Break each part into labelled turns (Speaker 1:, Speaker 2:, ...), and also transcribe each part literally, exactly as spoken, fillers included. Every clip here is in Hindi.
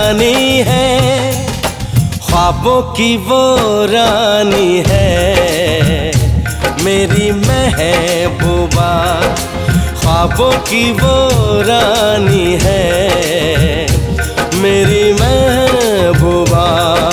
Speaker 1: जानी है, ख्वाबों की वो रानी है मेरी महबूबा, ख्वाबों की वो रानी है मेरी महबूबा।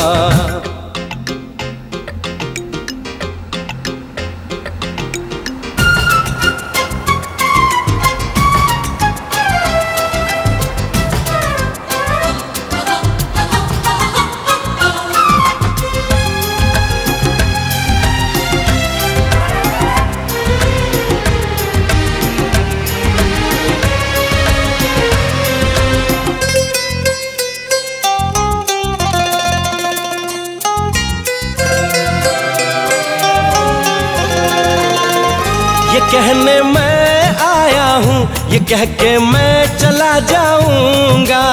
Speaker 1: ये कहने मैं आया हूँ, ये कह के मैं चला जाऊंगा,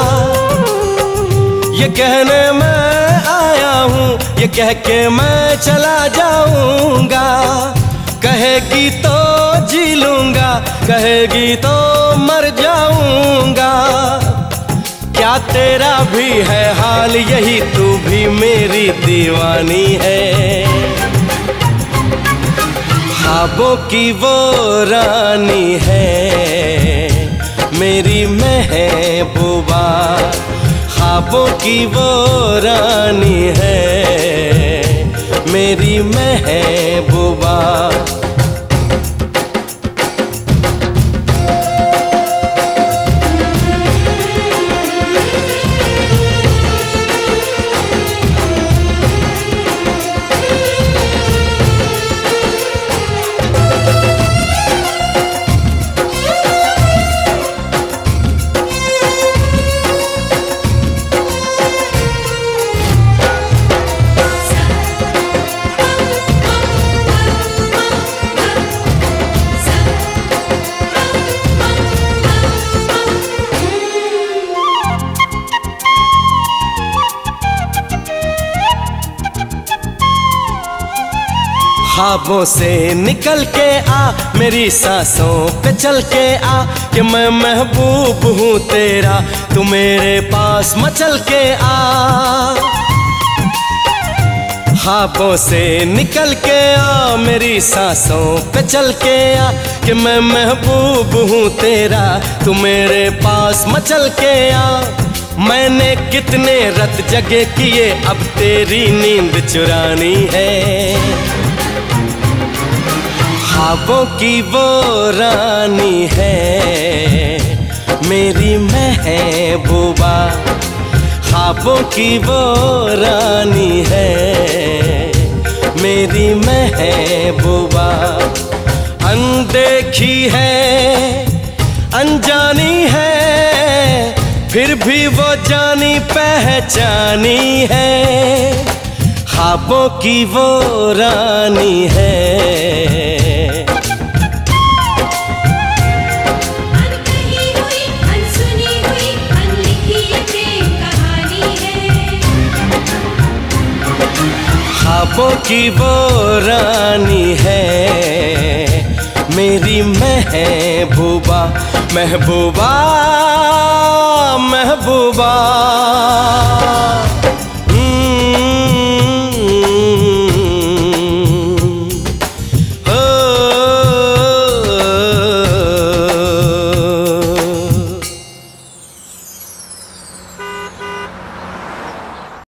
Speaker 1: ये कहने मैं आया हूँ, ये कह के मैं चला जाऊंगा। कहेगी तो जी लूंगा, कहेगी तो मर जाऊंगा। क्या तेरा भी है हाल यही, तू भी मेरी दीवानी है। ख्वाबों की वो रानी है मेरी महबूबा, ख्वाबों की वो रानी है मेरी महबूबा। ख्वाबों से निकल के आ, मेरी सांसों पे चल के आ, कि मैं महबूब हूँ तेरा, तू मेरे पास मचल के आ। ख्वाबों से निकल के आ, मेरी सांसों पे चल के आ, कि मैं महबूब हूँ तेरा, तू मेरे पास मचल के आ। मैंने कितने रत जगे किए, अब तेरी नींद चुरानी है। ख्वाबों की वो रानी है मेरी महबूबा, ख्वाबों की वो रानी है मेरी महबूबा। अनदेखी है अनजानी है, फिर भी वो जानी पहचानी है। ख्वाबों की वो रानी है ख्वाबों की वो रानी है मेरी महबूबा, महबूबा महबूबा।